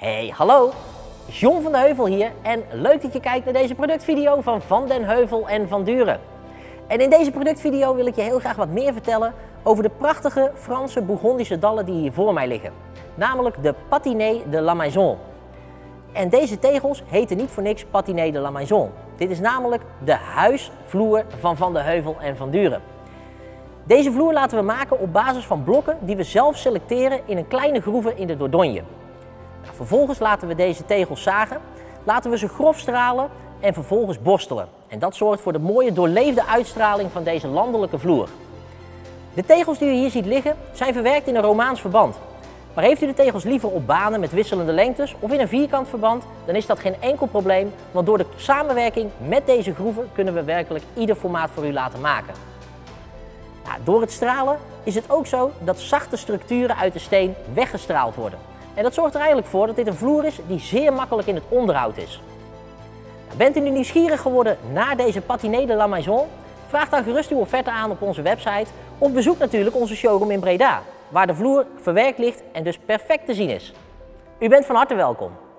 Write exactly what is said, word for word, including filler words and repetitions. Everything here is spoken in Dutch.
Hey, hallo! John van de Heuvel hier en leuk dat je kijkt naar deze productvideo van Van den Heuvel en Van Duren. En in deze productvideo wil ik je heel graag wat meer vertellen over de prachtige Franse Bourgondische dallen die hier voor mij liggen. Namelijk de Patinée de la Maison. En deze tegels heten niet voor niks Patinée de la Maison. Dit is namelijk de huisvloer van Van de Heuvel en Van Duren. Deze vloer laten we maken op basis van blokken die we zelf selecteren in een kleine groeve in de Dordogne. Nou, vervolgens laten we deze tegels zagen, laten we ze grof stralen en vervolgens borstelen. En dat zorgt voor de mooie doorleefde uitstraling van deze landelijke vloer. De tegels die u hier ziet liggen zijn verwerkt in een Romaans verband. Maar heeft u de tegels liever op banen met wisselende lengtes of in een vierkant verband, dan is dat geen enkel probleem, want door de samenwerking met deze groeven kunnen we werkelijk ieder formaat voor u laten maken. Nou, door het stralen is het ook zo dat zachte structuren uit de steen weggestraald worden. En dat zorgt er eigenlijk voor dat dit een vloer is die zeer makkelijk in het onderhoud is. Nou, bent u nu nieuwsgierig geworden naar deze Patinée de la Maison? Vraag dan gerust uw offerte aan op onze website of bezoek natuurlijk onze showroom in Breda, waar de vloer verwerkt ligt en dus perfect te zien is. U bent van harte welkom.